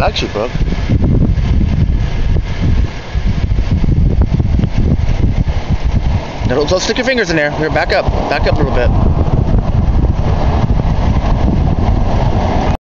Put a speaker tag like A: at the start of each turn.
A: actually broke. Don't stick your fingers in there. Here, back up a little bit.